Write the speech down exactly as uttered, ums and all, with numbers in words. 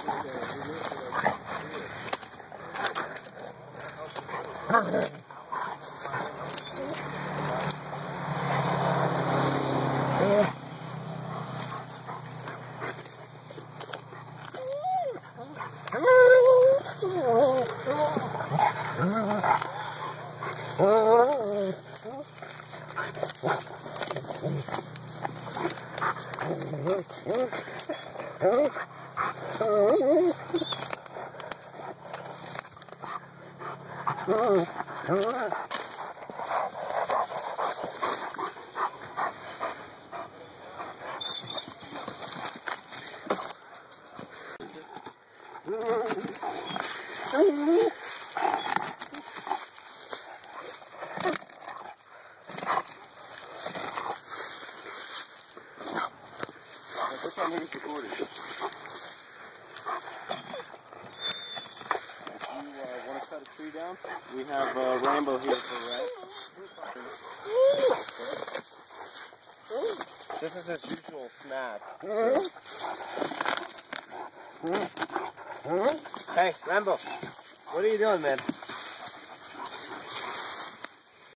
We have uh, Rainbow here for red. This is his usual snack. Hey, Rainbow, what are you doing, man?